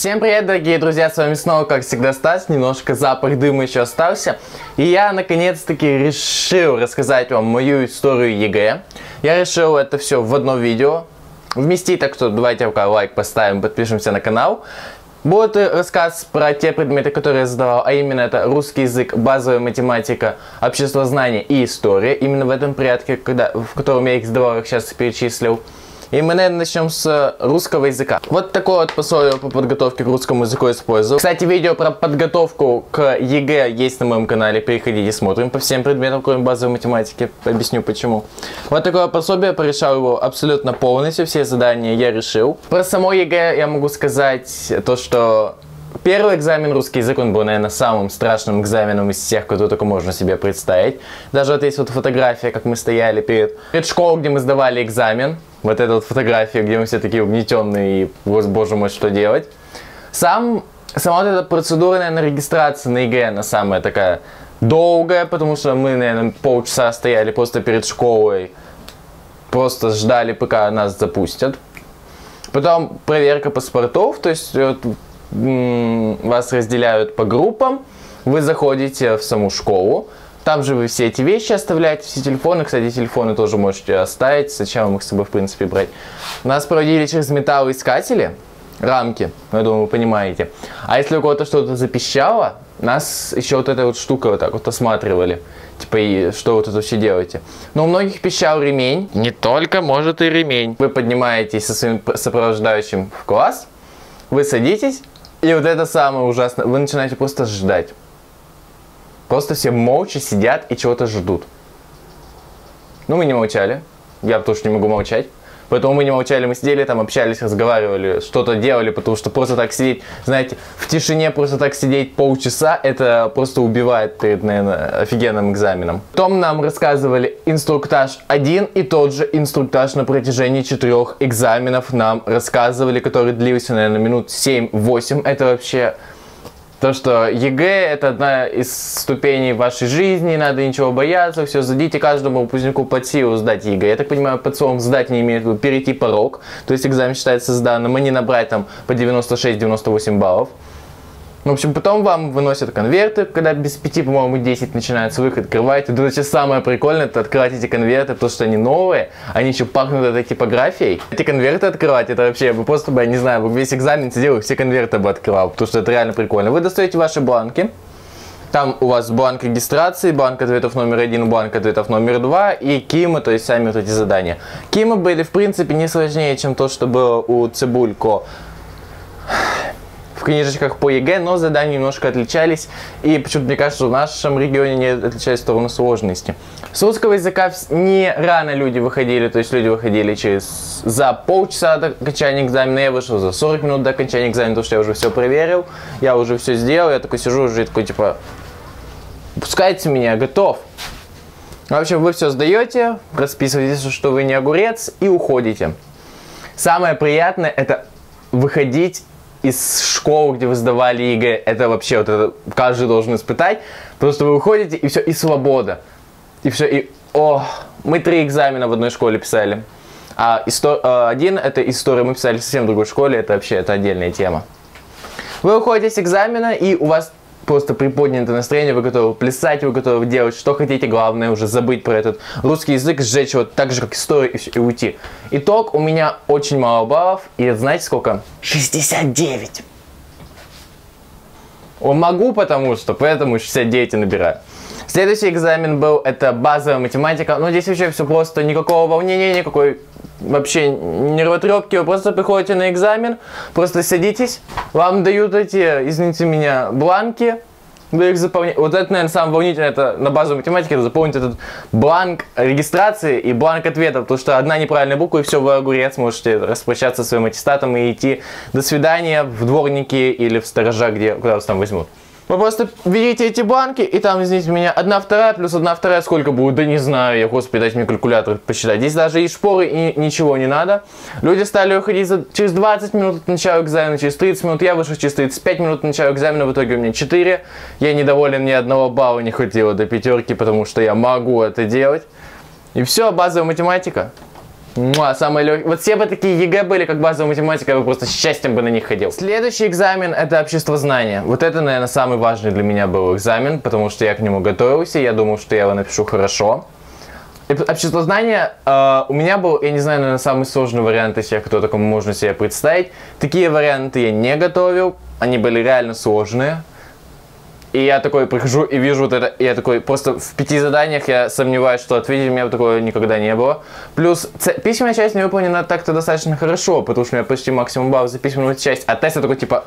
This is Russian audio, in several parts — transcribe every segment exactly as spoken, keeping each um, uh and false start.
Всем привет, дорогие друзья, с вами снова, как всегда, Стас, немножко запах дыма еще остался. И я, наконец-таки, решил рассказать вам мою историю ЕГЭ. Я решил это все в одно видео вместить, так что давайте пока лайк поставим, подпишемся на канал. Будет рассказ про те предметы, которые я задавал, а именно это русский язык, базовая математика, обществознание и история. Именно в этом порядке, когда, в котором я их задавал, их сейчас перечислил. И мы, наверное, начнем с русского языка. Вот такое вот пособие по подготовке к русскому языку использую. Кстати, видео про подготовку к ЕГЭ есть на моем канале. Переходите, смотрим по всем предметам, кроме базовой математики. Объясню почему. Вот такое поособие, порешал его абсолютно полностью. Все задания я решил. Про само ЕГЭ я могу сказать то, что первый экзамен русский язык, он был, наверное, самым страшным экзаменом из всех, кто только можно себе представить. Даже вот есть вот фотография, как мы стояли перед, перед школой, где мы сдавали экзамен. Вот эта вот фотография, где мы все такие угнетенные и, боже мой, что делать. Сам, сама вот эта процедура, наверное, регистрации на ЕГЭ, она самая такая долгая, потому что мы, наверное, полчаса стояли просто перед школой, просто ждали, пока нас запустят. Потом проверка паспортов, то есть вот, вас разделяют по группам, вы заходите в саму школу. Там же вы все эти вещи оставляете, все телефоны. Кстати, телефоны тоже можете оставить. Зачем вам их с собой, в принципе, брать? Нас проводили через металлоискатели, рамки, я думаю, вы понимаете. А если у кого-то что-то запищало, нас еще вот эта вот штука вот так вот осматривали. Типа, и что вы тут вообще делаете? Но у многих пищал ремень. Не только, может и ремень. Вы поднимаетесь со своим сопровождающим в класс, вы садитесь, и вот это самое ужасное. Вы начинаете просто ждать. Просто все молча сидят и чего-то ждут. Ну, мы не молчали. Я тоже не могу молчать. Поэтому мы не молчали, мы сидели там, общались, разговаривали, что-то делали, потому что просто так сидеть, знаете, в тишине просто так сидеть полчаса, это просто убивает перед, наверное, офигенным экзаменом. Потом нам рассказывали инструктаж один и тот же инструктаж на протяжении четырех экзаменов нам рассказывали, который длился, наверное, минут семь-восемь. Это вообще... То, что ЕГЭ это одна из ступеней вашей жизни, не надо ничего бояться, все, задите каждому выпускнику под силу сдать ЕГЭ. Я так понимаю, под словом сдать не имеет в виду перейти порог, то есть экзамен считается сданным, а не набрать там по девяносто шесть — девяносто восемь баллов. В общем, потом вам выносят конверты, когда без пяти, по-моему, десять начинается, вы их открываете. Тут вообще самое прикольное, это открывать эти конверты, потому что они новые, они еще пахнут этой типографией. Эти конверты открывать, это вообще, вы просто бы, я не знаю, вы весь экзамен сидел и все конверты бы открывал, потому что это реально прикольно. Вы достаете ваши бланки, там у вас бланк регистрации, бланк ответов номер один, бланк ответов номер два и КИМы, то есть сами вот эти задания. КИМы были, в принципе, не сложнее, чем то, что было у Цибулько в книжечках по ЕГЭ, но задания немножко отличались. И почему-то мне кажется, в нашем регионе не отличались в сторону сложности. С русского языка не рано люди выходили, то есть люди выходили через за полчаса до окончания экзамена. Я вышел за сорок минут до окончания экзамена, потому что я уже все проверил, я уже все сделал, я такой сижу уже такой типа, пускайте меня, готов. В общем, вы все сдаете, расписываетесь, что вы не огурец, и уходите. Самое приятное это выходить из школы, где вы сдавали ЕГЭ. Это вообще вот это каждый должен испытать. Потому что вы уходите, и все, и свобода. И все, и... О, мы три экзамена в одной школе писали. А истор... один, это история, мы писали совсем в другой школе. Это вообще, это отдельная тема. Вы уходите с экзамена, и у вас просто приподнятое настроение, вы готовы плясать, вы готовы делать, что хотите, главное уже забыть про этот русский язык, сжечь его так же, как историю, и, все, и уйти. Итог, у меня очень мало баллов, и знаете сколько? шестьдесят девять. О, могу, потому что, поэтому шестьдесят девять и набираю. Следующий экзамен был, это базовая математика, но здесь вообще все просто, никакого волнения, никакой вообще нервотрепки, вы просто приходите на экзамен, просто садитесь, вам дают эти, извините меня, бланки, вы их заполняете. Вот это, наверное, самое волнительное, это на базовой математике, это заполнить этот бланк регистрации и бланк ответов, потому что одна неправильная буква, и все, вы огурец, можете распрощаться со своим аттестатом и идти до свидания в дворники или в сторожа, где, куда вас там возьмут. Вы просто видите эти бланки, и там, извините меня, одна вторая плюс одна вторая сколько будет? Да не знаю, я, господи, дайте мне калькулятор посчитать. Здесь даже и шпоры, и ничего не надо. Люди стали уходить за... через двадцать минут от начала экзамена, через тридцать минут. Я вышел через тридцать пять минут от начала экзамена, в итоге у меня четыре. Я недоволен, ни одного балла не хватило до пятерки, потому что я могу это делать. И все, базовая математика. Муа, самые легкие. Вот все бы такие ЕГЭ были, как базовая математика, я бы просто счастьем бы на них ходил. Следующий экзамен — это обществознание. Вот это, наверное, самый важный для меня был экзамен, потому что я к нему готовился, я думал, что я его напишу хорошо. Обществознание э, у меня был, я не знаю, наверное, самый сложный вариант из всех, кто такому можно себе представить. Такие варианты я не готовил, они были реально сложные. И я такой прихожу и вижу вот это, и я такой, просто в пяти заданиях я сомневаюсь, что ответить у меня такого никогда не было. Плюс письменная часть не выполнена так-то достаточно хорошо, потому что у меня почти максимум баллов за письменную часть, а тест я такой типа,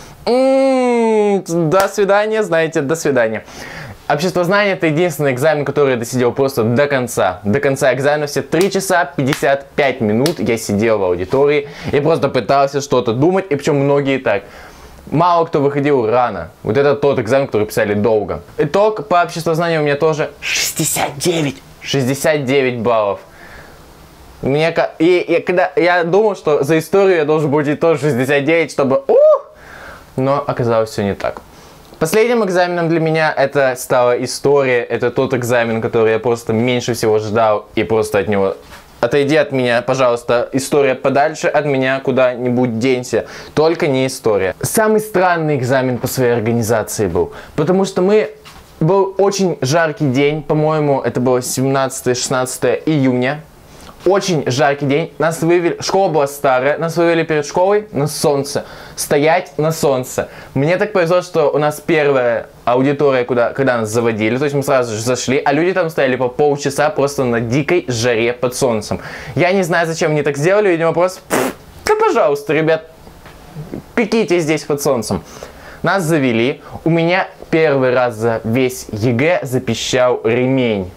м-м, до свидания, знаете, до свидания. Обществознание — это единственный экзамен, который я досидел просто до конца. До конца экзамена все три часа пятьдесят пять минут я сидел в аудитории и просто пытался что-то думать, и причем многие так. Мало кто выходил рано. Вот это тот экзамен, который писали долго. Итог по обществознанию у меня тоже шестьдесят девять. шестьдесят девять баллов. Мне, и, и когда я думал, что за историю я должен будет тоже шестьдесят девять, чтобы... Ух! Но оказалось все не так. Последним экзаменом для меня это стала история. Это тот экзамен, который я просто меньше всего ждал и просто от него... Отойди от меня, пожалуйста, история подальше от меня, куда-нибудь денься. Только не история. Самый странный экзамен по своей организации был. Потому что мы... Был очень жаркий день, по-моему, это было семнадцатое-шестнадцатое июня. Очень жаркий день. Нас вывели... Школа была старая. Нас вывели перед школой на солнце. Стоять на солнце. Мне так повезло, что у нас первая аудитория, куда, когда нас заводили. То есть мы сразу же зашли, а люди там стояли по полчаса просто на дикой жаре под солнцем. Я не знаю, зачем они так сделали. Видимо, просто... Да, пожалуйста, ребят, пеките здесь под солнцем. Нас завели. У меня первый раз за весь ЕГЭ запищал ремень.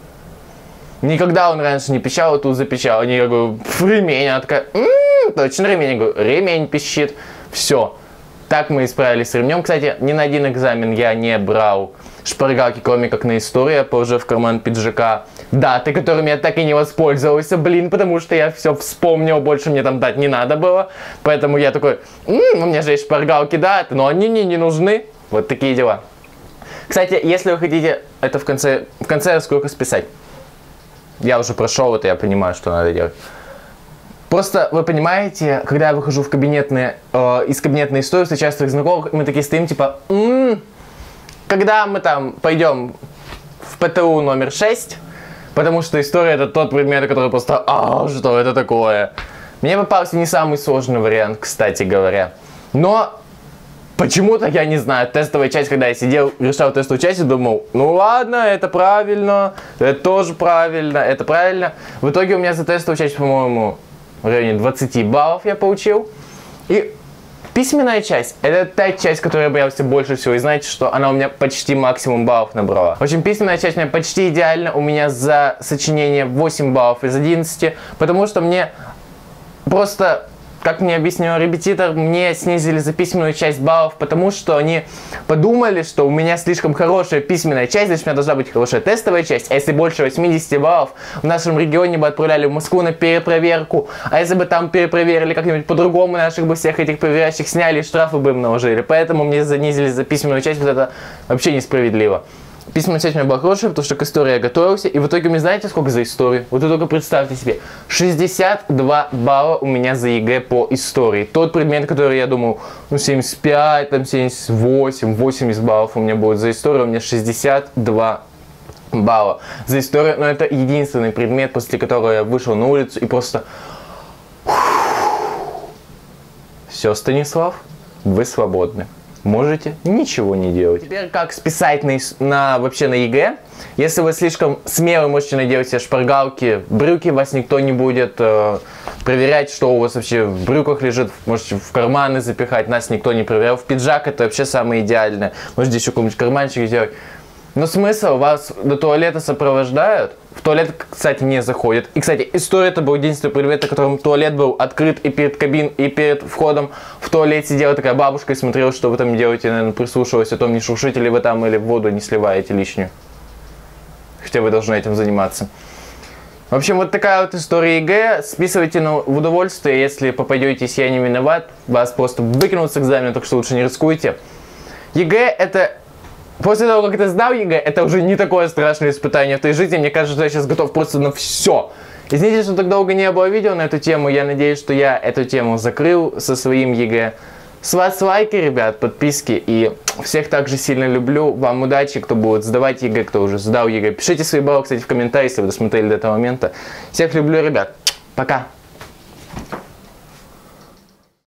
Никогда он раньше не пищал, а тут запищал. Они, я говорю, ремень. Она такая, м-м, точно ремень. Я говорю, ремень пищит. Все. Так мы и справились с ремнем. Кстати, ни на один экзамен я не брал шпаргалки, кроме как на историю. Я положил в карман пиджака даты, которыми я так и не воспользовался, блин, потому что я все вспомнил, больше мне там дать не надо было. Поэтому я такой, м-м, у меня же есть шпаргалки даты, но они мне не нужны. Вот такие дела. Кстати, если вы хотите это в конце, в конце раскройку списать. Я уже прошел это, я понимаю, что надо делать. Просто, вы понимаете, когда я выхожу в кабинетные, э, из кабинетной истории, встречаюсь своих знакомых, мы такие стоим, типа, м-м, когда мы там пойдем в ПТУ номер шесть, потому что история — это тот предмет, который просто, а, что это такое? Мне попался не самый сложный вариант, кстати говоря. Но... Почему-то, я не знаю, тестовая часть, когда я сидел, решал тестовую часть, и думал, ну ладно, это правильно, это тоже правильно, это правильно. В итоге у меня за тестовую часть, по-моему, в районе двадцати баллов я получил. И письменная часть, это та часть, которой я боялся больше всего. И знаете, что она у меня почти максимум баллов набрала. В общем, письменная часть у меня почти идеально. У меня за сочинение восемь баллов из одиннадцати, потому что мне просто... Как мне объяснил репетитор, мне снизили за письменную часть баллов, потому что они подумали, что у меня слишком хорошая письменная часть, значит у меня должна быть хорошая тестовая часть, а если больше восьмидесяти баллов, в нашем регионе бы отправляли в Москву на перепроверку, а если бы там перепроверили как-нибудь по-другому, наших бы всех этих проверяющих сняли и штрафы бы им наложили, поэтому мне занизили за письменную часть, вот это вообще несправедливо. Письменная часть у меня была хорошая, потому что к истории я готовился. И в итоге, вы знаете, сколько за историю? Вот вы только представьте себе. шестьдесят два балла у меня за ЕГЭ по истории. Тот предмет, который я думал, ну семьдесят пять, там семьдесят восемь, восемьдесят баллов у меня будет за историю. У меня шестьдесят два балла за историю. Но это единственный предмет, после которого я вышел на улицу и просто... Все, Станислав, вы свободны. Можете ничего не делать. Теперь как списать на, на, вообще на ЕГЭ. Если вы слишком смелый, можете наделать себе шпаргалки, брюки, вас никто не будет э, проверять, что у вас вообще в брюках лежит. Можете в карманы запихать, нас никто не проверял. В пиджак это вообще самое идеальное. Можете еще какой-нибудь карманчик сделать. Но смысл, вас до туалета сопровождают. В туалет, кстати, не заходят. И, кстати, история — это был единственный предмет, о котором туалет был открыт, и перед кабин, и перед входом в туалет сидела такая бабушка и смотрела, что вы там делаете, наверное, прислушивалась о том, не шуршите ли вы там или в воду не сливаете лишнюю. Хотя вы должны этим заниматься. В общем, вот такая вот история ЕГЭ. Списывайте на в удовольствие, если попадетесь, я не виноват. Вас просто выкинут с экзамена, так что лучше не рискуйте. ЕГЭ — это... После того, как ты сдал ЕГЭ, это уже не такое страшное испытание в твоей жизни. Мне кажется, что я сейчас готов просто на все. Извините, что так долго не было видео на эту тему. Я надеюсь, что я эту тему закрыл со своим ЕГЭ. С вас лайки, ребят, подписки. И всех также сильно люблю. Вам удачи, кто будет сдавать ЕГЭ, кто уже сдал ЕГЭ. Пишите свои баллы, кстати, в комментариях, если вы досмотрели до этого момента. Всех люблю, ребят. Пока.